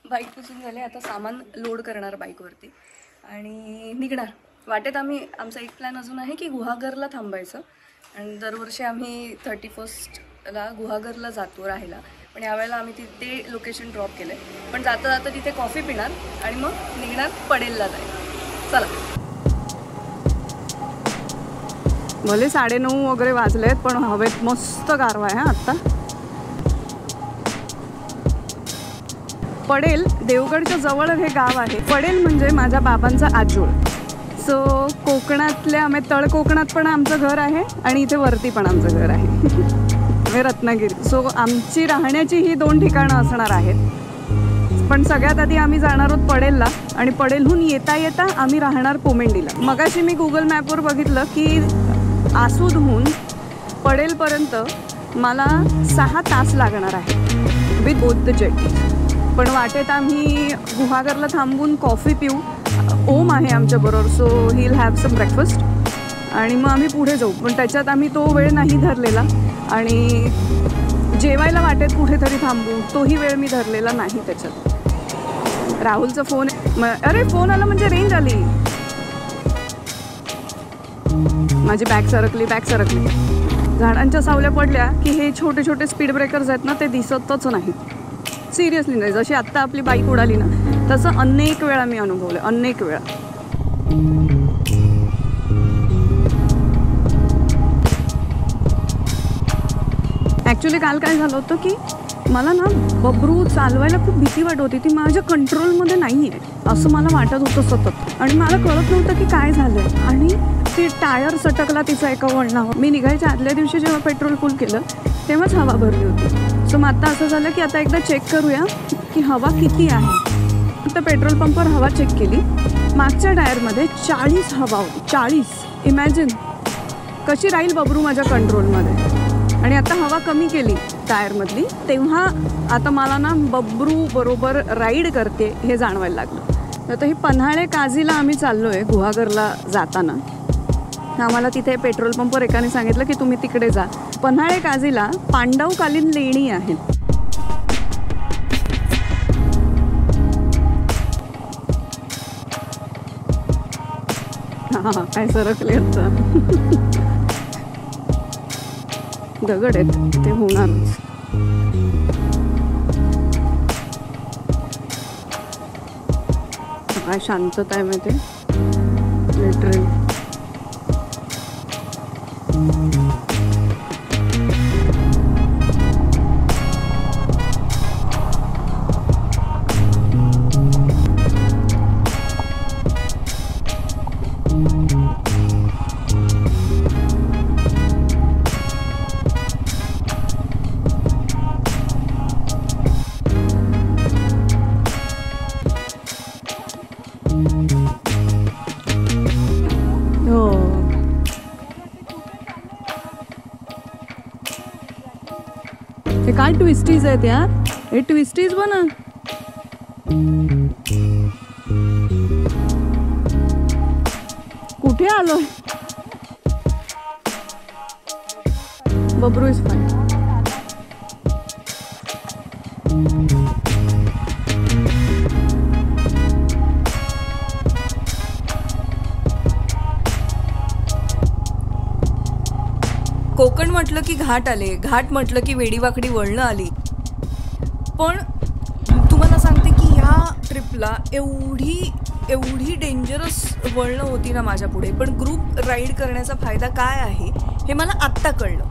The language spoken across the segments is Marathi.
बाईक पुसून झाले, आता सामान लोड करणार बाईकवरती आणि निघणार. वाटेत आमचा एक प्लॅन अजून आहे की गुहागरला थांबायचं. आणि दरवर्षी आम्ही 31ला गुहागरला जातो राहायला, पण यावेळेला आम्ही तिथे लोकेशन ड्रॉप केलं आहे. पण जाता जाता तिथे कॉफी पिणार आणि मग निघणार पडेलला जायला. चला. भले 9:30 वगैरे वाजलेत, पण हवेत मस्त गारवा आहे. आत्ता पडेल देवगडच्या जवळ हे गाव आहे. पडेल म्हणजे माझ्या बाबांचा आजोळ. सो कोकणातल्या आम्ही तळ कोकणात पण आमचं घर आहे आणि इथे वरती पण आमचं घर आहे. आम्ही रत्नागिरी. सो आमची राहण्याची ही 2 ठिकाणं असणार आहेत. पण सगळ्यात आधी आम्ही जाणार आहोत पडेलला आणि पडेलहून येता येता आम्ही राहणार पोमेंडीला. मगाशी मी गुगल मॅपवर बघितलं की आसूदहून पडेलपर्यंत मला 6 तास लागणार आहे विथ बोथ द जेटी. पण वाटेत आम्ही गुहागरला थांबून कॉफी पिऊ. ओम आहे आमच्याबरोबर, so he will have some breakfast आणि मग आम्ही पुढे जाऊ. पण त्याच्यात आम्ही तो वेळ नाही धरलेला आणि जेवायला वाटेत कुठेतरी थांबू तोही वेळ मी धरलेला नाही त्याच्यात. राहुलचा फोन, अरे फोन आला म्हणजे रेंज आली. माझी बॅग सरकली. झाडांच्या सावल्या पडल्या की हे छोटे छोटे स्पीड ब्रेकर्स आहेत ना, ते दिसतच नाहीत. सिरियसली नाही. जशी आत्ता आपली बाईक उडाली ना, तसं अनेक वेळा मी अनुभवलं, अनेक वेळा. ॲक्च्युली काल काय झालं होतं की मला ना बबरू चालवायला खूप भीती वाटत होती. ती माझ्या कंट्रोलमध्ये नाही आहे असं मला वाटत होतं सतत, आणि मला कळत नव्हतं की काय झालं आहे. आणि ती टायर सटकला तिचा एका वळणावर. मी निघायच्या आदल्या दिवशी जेव्हा पेट्रोल फुल केलं तेव्हाच हवा भरली होती. सो मग आता असं झालं की आता एकदा चेक करूया की हवा किती आहे. आता पेट्रोल पंपवर हवा चेक केली. मागच्या टायरमध्ये 40 हवा होती. 40. इमॅजिन कशी राहील बबरू माझ्या कंट्रोलमध्ये. आणि आता हवा कमी केली टायरमधली, तेव्हा आता मला ना बबरू बरोबर राईड करते हे जाणवायला लागलं. आता ही पन्हाळेकाजीला आम्ही चाललो आहे गुहागरला जाताना. आम्हाला तिथे पेट्रोल पंपवर एकाने सांगितलं की तुम्ही तिकडे जा. पन्हाळेकाजीला पांडवकालीन लेणी आहेत. हा काय सरकले आता. दगड आहेत ते होणारच. काय शांतता आहे माहिती, लिटरली. काय ट्विस्टीज आहेत यार. हे ट्विस्टीज बना. कुठे आलो. Bhabru is fine. कोकण म्हटलं की घाट आले, घाट म्हटलं की वेडीवाकडी वळणं आली. पण तुम्हाला सांगते की ह्या ट्रिपला एवढी डेंजरस वळणं होती ना माझ्या पुढे. पण ग्रुप राईड करण्याचा फायदा काय आहे हे मला आत्ता कळलं.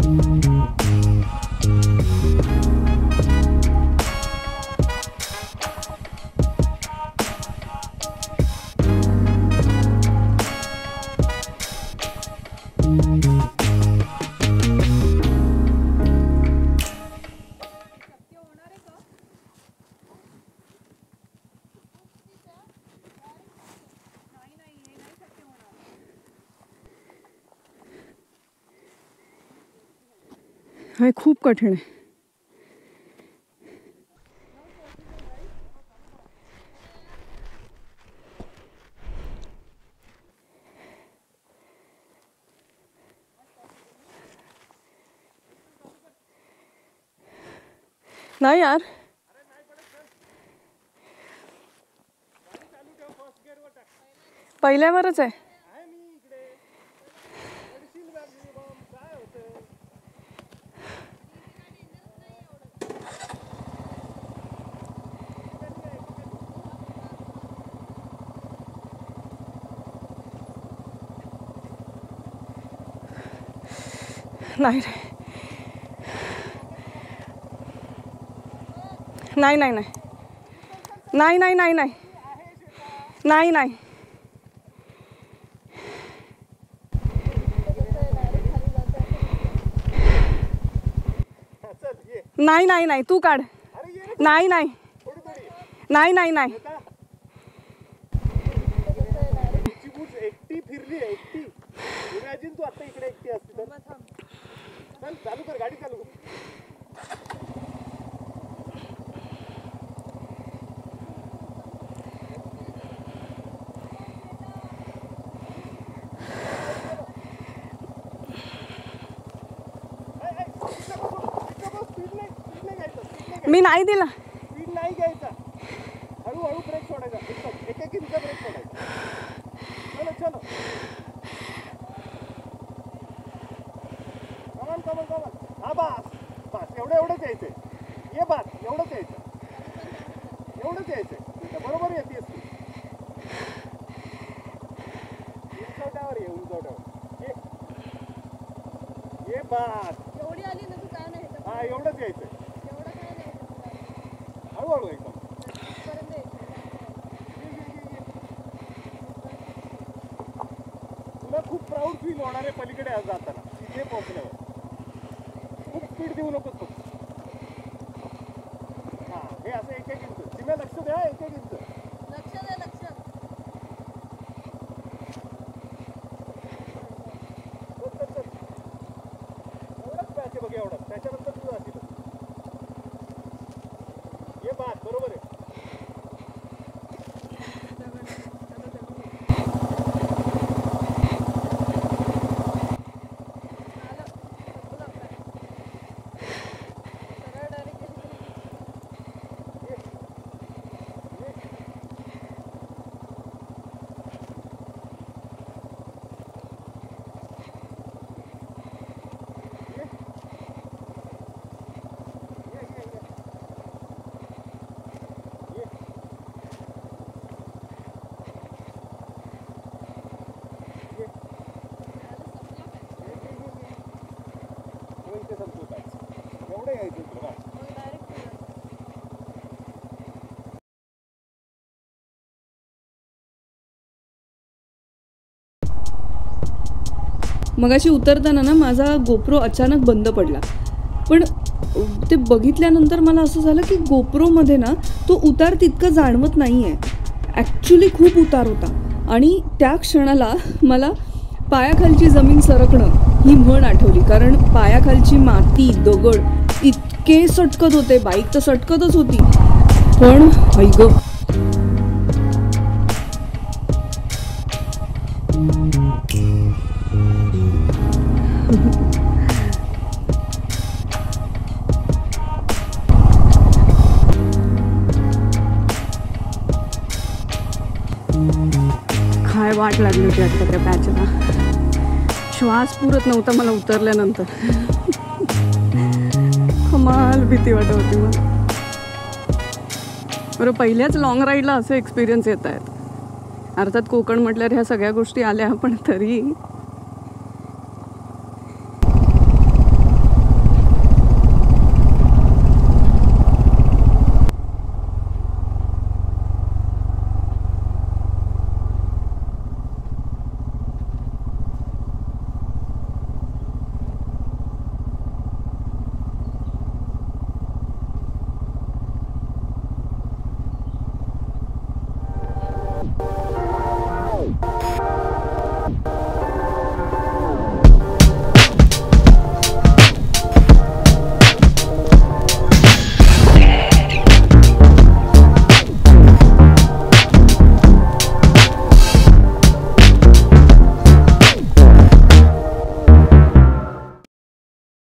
हे खूप कठीण आहे. नाही यार, पहिल्यावरच आहे. नाही नाही नाही नाही नाही नाही नाही नाही नाही नाही नाही नाही नाही तू काढ. नाही नाही नाही नाही नाही एकटी फिरली एकटी. इमॅजिन तू आता इकडे एकटी असती तर. चल चालू कर गाडी चालू. मी नाही दिला. स्पीड नाही घ्यायचा. हळूहळू ब्रेक सोडायचा. एक एक इंच ब्रेक सोडायचा. चलो चलो. कमान कमान कमान. हा बस बस एवढंच यायचंय. ये बस एवढंच यायचं. एवढंच यायचंय. बरोबर येतेस तू. उंचवट्यावर ये उंचवट्यावर. ये बस. एवढी आली ना तू काय नाही. हा एवढंच यायचंय. हळूहळू एकदम. तुला खूप प्राऊड फील होणार आहे पलीकडे जाताना. तिथे पोहोचल्यावर खूप स्पीड देऊ नकोस तू. हा हे असं एक एक इंच. सीमा लक्ष द्या. एक एक इंच लक्ष दे. लक्ष एवढंच पॅच आहे बघ. एवढंच त्याच्यानंतर तू जाशील. ये बात बरोबर आहे. एवढं यायचं तुला. मगाशी उतरताना ना माझा गोप्रो अचानक बंद पडला. पण ते बघितल्यानंतर मला असं झालं की गोप्रोमध्ये ना तो उतार तितकं जाणवत नाही आहे. ॲक्च्युली खूप उतार होता. आणि त्या क्षणाला मला पायाखालची जमीन सरकणं ही म्हण आठवली. कारण पायाखालची माती दगड इतके सटकत होते. बाईक तर सटकतच होती. पण ऐक काय वाट लागली होती आता त्या पॅचला. श्वास पुरत नव्हता मला उतरल्यानंतर. कमाल भीती वाटत होती मला. बरं पहिल्याच लॉंग राईडला असे एक्सपिरियन्स येत आहेत. अर्थात कोकण म्हटल्यावर ह्या सगळ्या गोष्टी आल्या पण तरी